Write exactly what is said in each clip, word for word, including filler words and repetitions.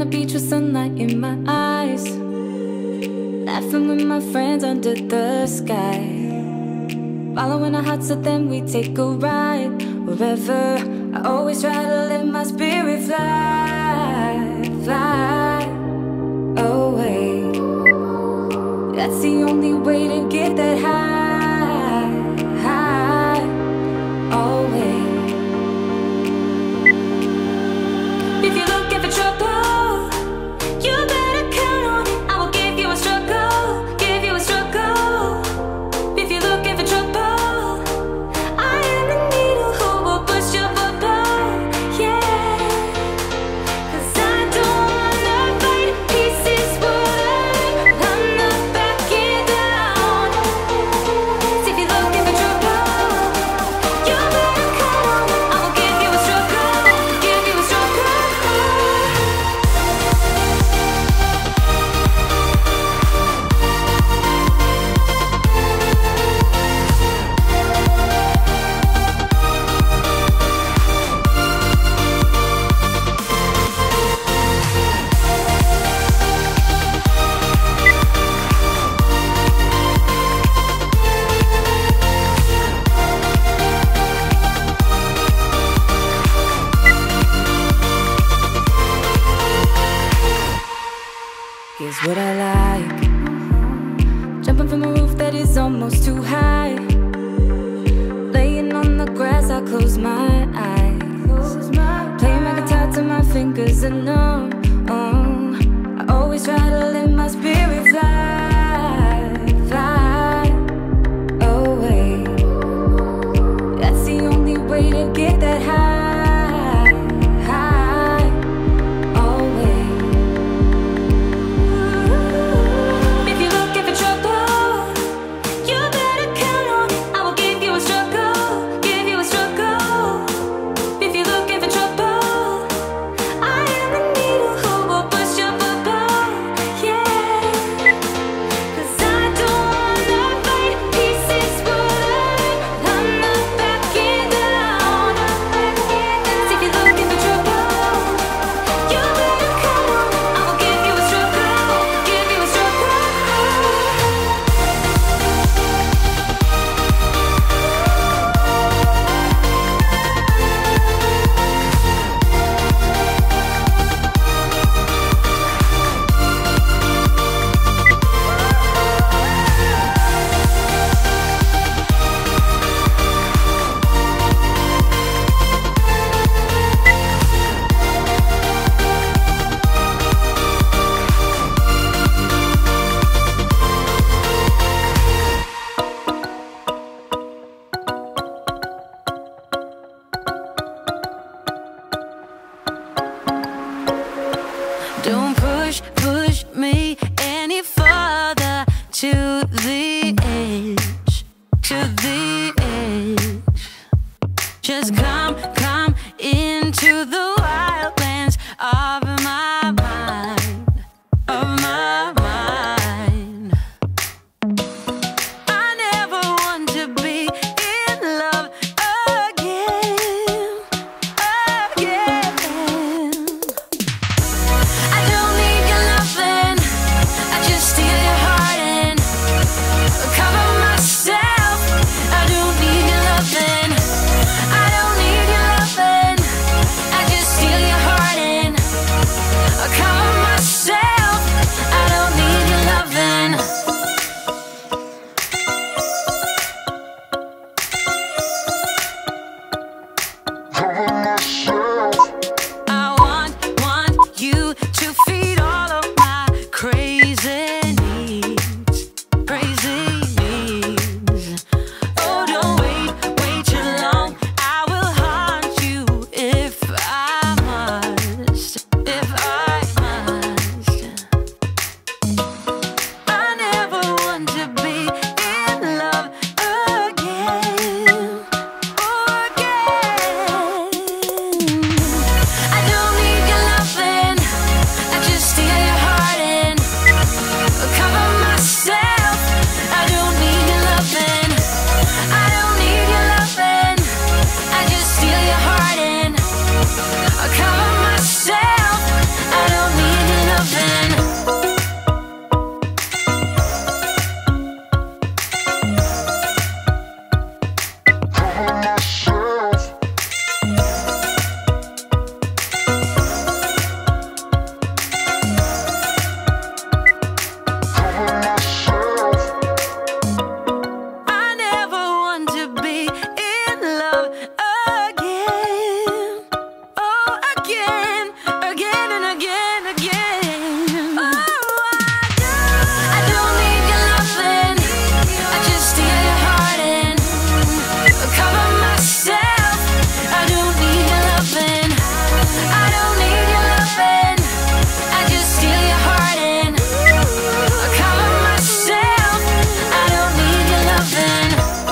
the beach with sunlight in my eyes, laughing with my friends under the sky, following our hearts so then we take a ride. Wherever, I always try to let my spirit fly, fly away. That's the only way to get that high, high, always. If you're looking for trouble, you better count on it. I will give you a struggle, give you a struggle. If you're looking for trouble, I am the needle who will push your bubble, yeah. 'Cause I don't wanna fight pieces wood, I'm not backing down. So if you're looking for trouble, you better count on it. I will give you a struggle, give you a struggle. Here's what I like: jumping from a roof that is almost too high, laying on the grass, I close my eyes, playing my guitar till my fingers are numb. Oh, I always try to let my spirit fly, fly away. That's the only way to get that high, high, always. If you're looking for trouble, you better count on it. I will give you a struggle, give you a struggle. If you're looking for trouble, I am the needle who will push your bubble, yeah. 'Cause I don't wanna fight pieces wood, I'm not backing down. So if you're looking for trouble, you better count on it. I will give you a struggle, give you a struggle. Don't push, push me any further to the edge, to the edge. Just come, come into the wildlands of my mind, of my mind. I never want to be in love again, again. I don't need your love. again, again and again, again. Oh, I do. I don't need your loving, I just steal your heart and cover myself. I don't need your loving, I don't need your loving, I just steal your heart and cover myself. I don't need your loving.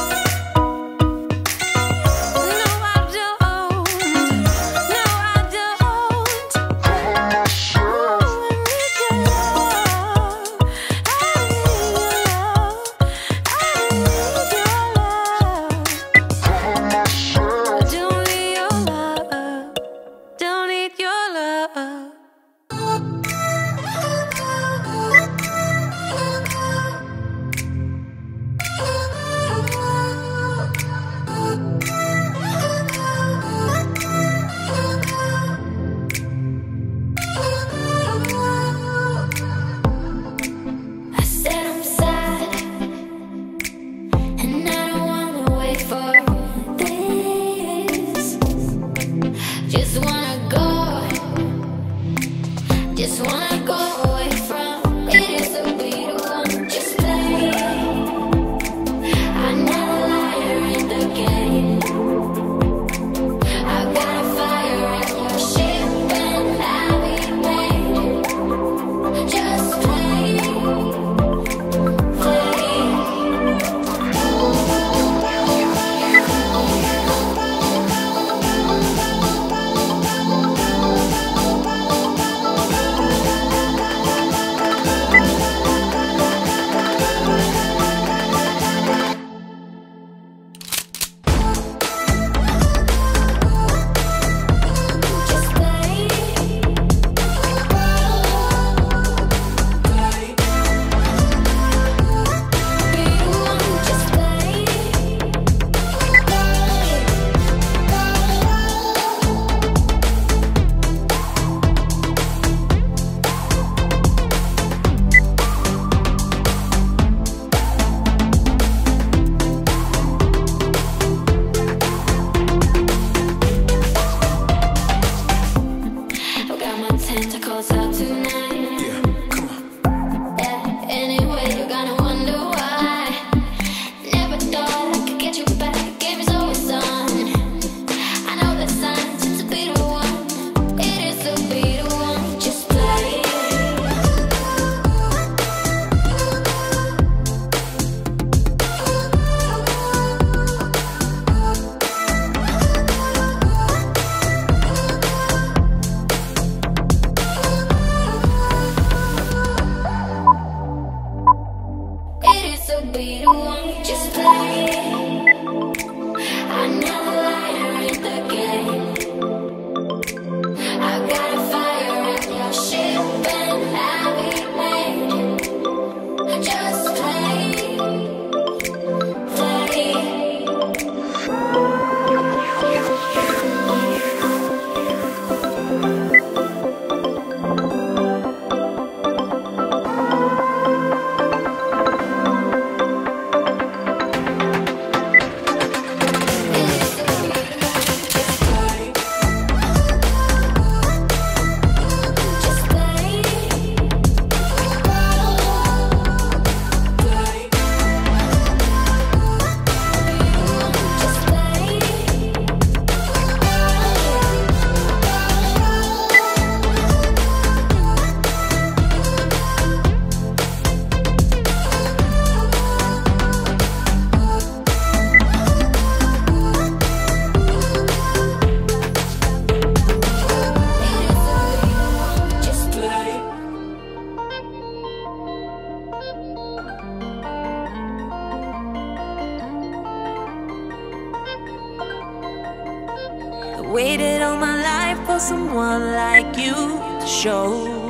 Waited all my life for someone like you to show.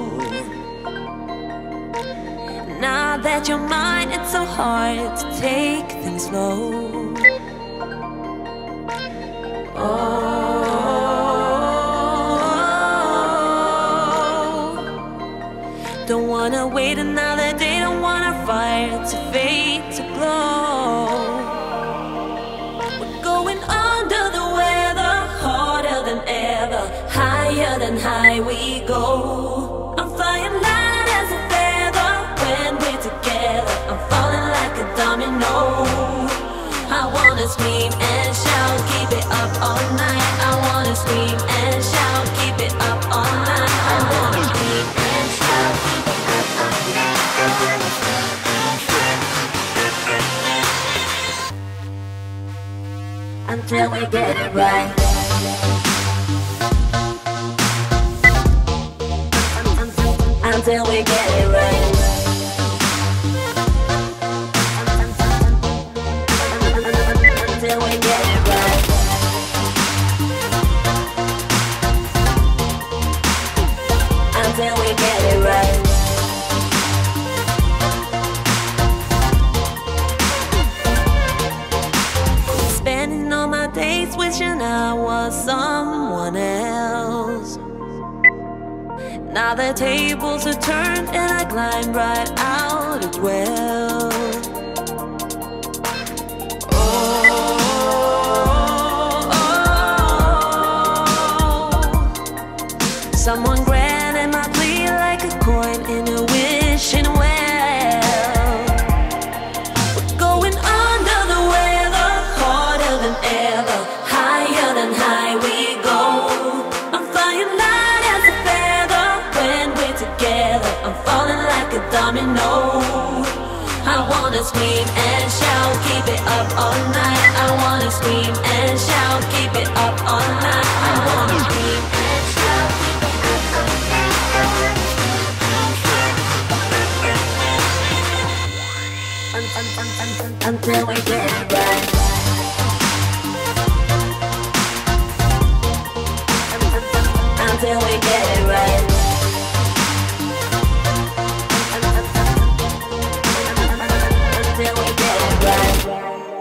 Now that you're mine, it's so hard to take things slow. Oh, don't wanna wait another day, don't want our fire to fade to glow. We're going under the weather, harder than ever, higher than than high we go. I'm flying light as a feather when we're together. I'm falling like a domino. I wanna scream and shout, keep it up all night. I wanna scream and shout, keep it up all night. I wanna scream and shout, keep it up all night. I wanna scream and shout until we get it right. Until we get it right. Until we get it right. Until we get it right. Spending all my days wishing I was someone else. Now the tables are turned and I climb right out as well. Oh, oh, oh. Someone granted my plea like a coin in a wishing well. We're going under the weather, harder than ever, higher than high we go. I'm flying light as a feather when we're together. I'm falling like a domino. I wanna scream and shout, keep it up all night. I wanna scream and shout, keep it up all night. I wanna scream and shout, keep it up all night. I wanna scream and shout un un un un un until we get it right. Until we get it right. Until we get it right.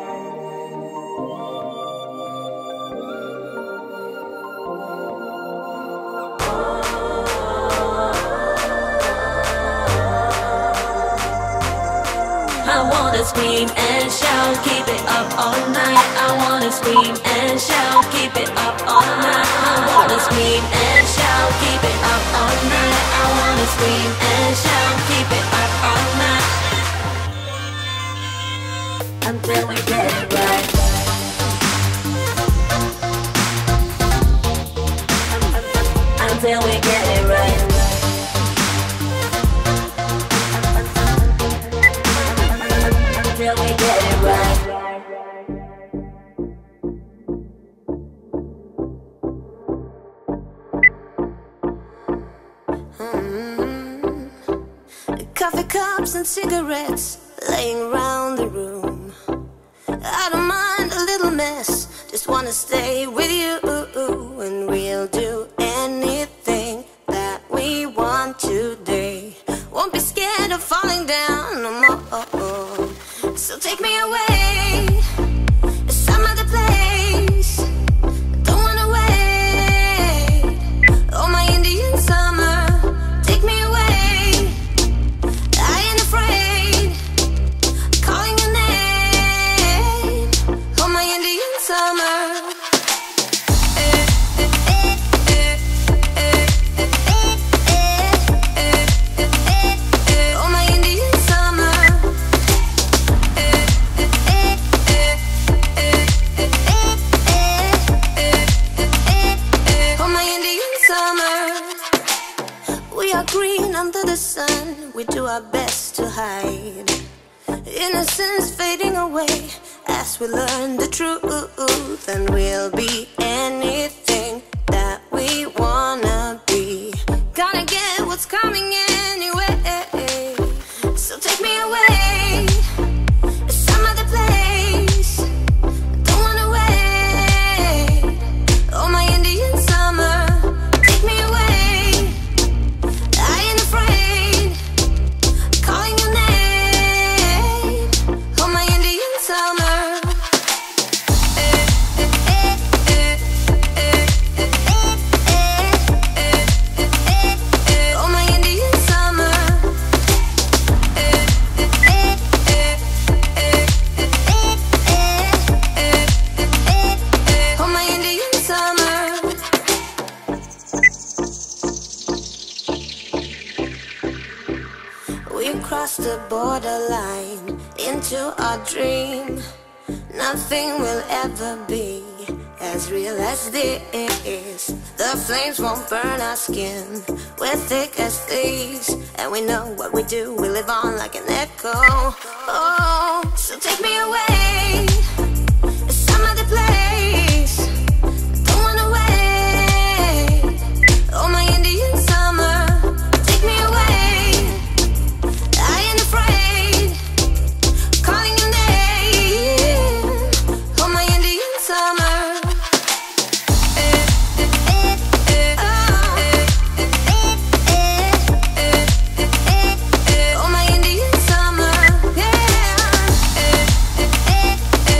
I wanna scream and shout, keep it up all night. I wanna scream and shout, keep it up all night. I wanna scream and shout, keep it up all night. I wanna scream and shout, keep it up all night. Until we get it right. Until we get it right. Until we get it right. Mm-hmm. Coffee cups and cigarettes laying around the room. I don't mind a little mess, just wanna stay with you, and we'll do anything that we want today. Won't be scared of falling down no more. So take me away, some other place. Don't wanna wait. Oh, my Indian summer, take me away. I ain't afraid, calling your name. Oh, my Indian summer. Under the sun, we do our best to hide. Innocence fading away as we learn the truth, and we'll be anything that we wanna be. Gotta get what's coming anyway. So take me away, some other place. Don't wanna wait. Oh, my Indian summer, take me away. cross the borderline into our dream. Nothing will ever be as real as this. The flames won't burn our skin. We're thick as thieves, and we know what we do. We live on like an echo. Oh, so take me away, some other place. Don't wanna wait. Oh, my Indian summer, take me away. I ain't afraid, calling your name. Oh, my Indian summer. Oh, my Indian summer, yeah.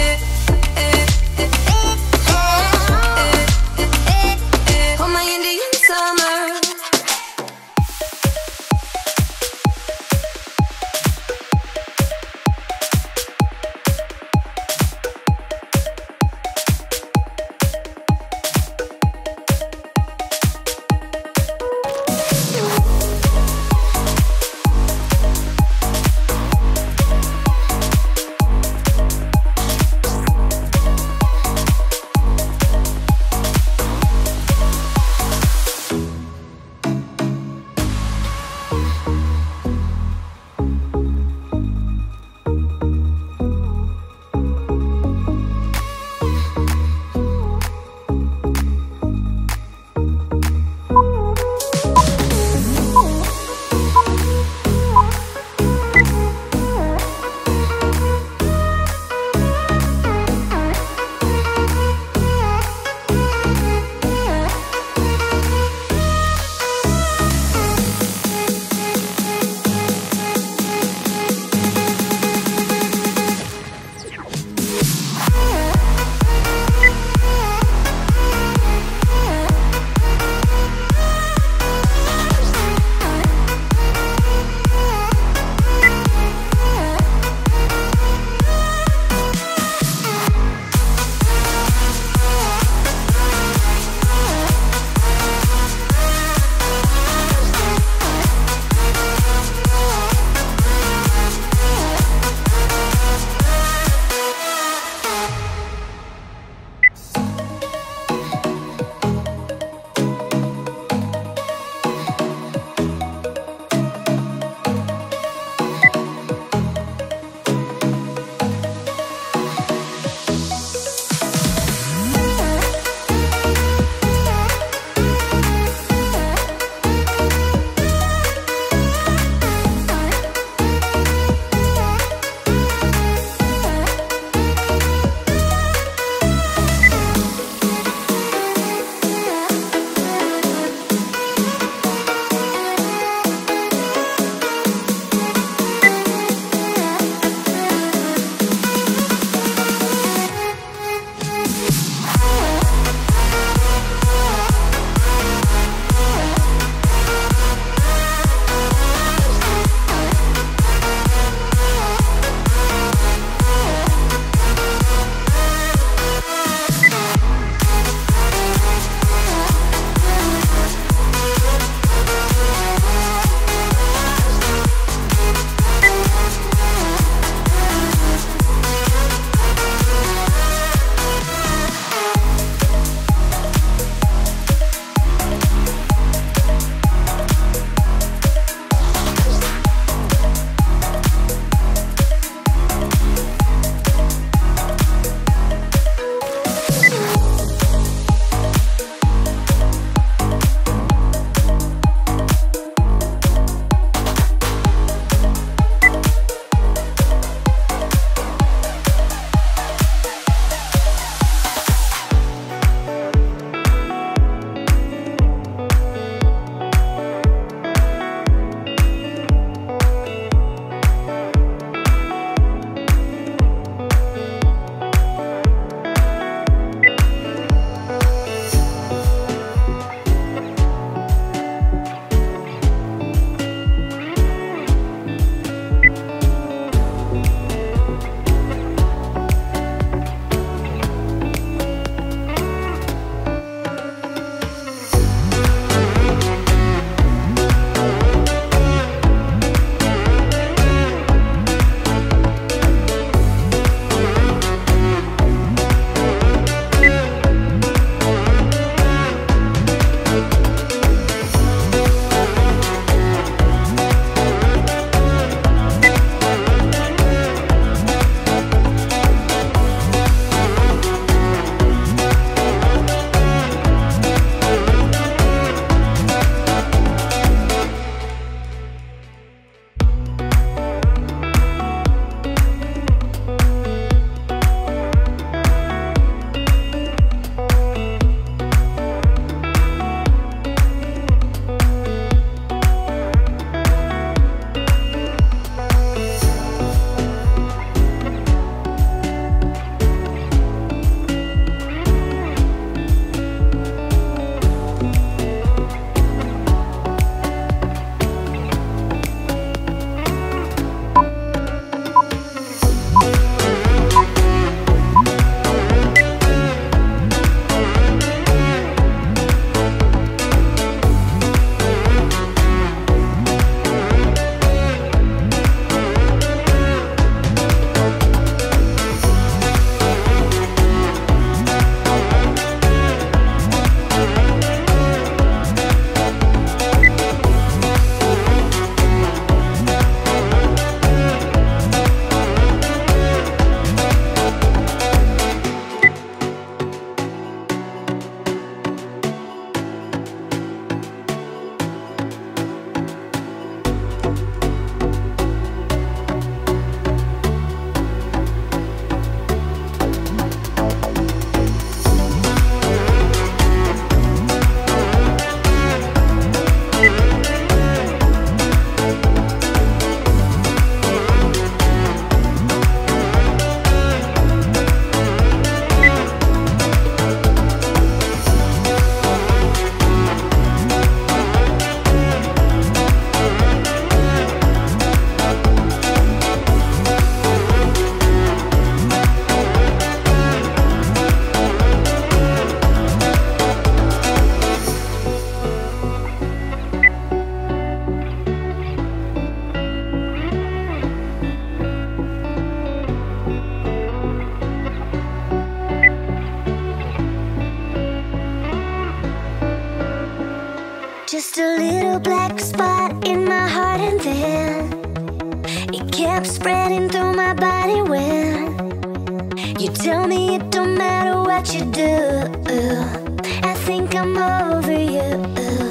just a little black spot in my heart, and then it kept spreading through my body when you tell me it don't matter what you do. I think I'm over you.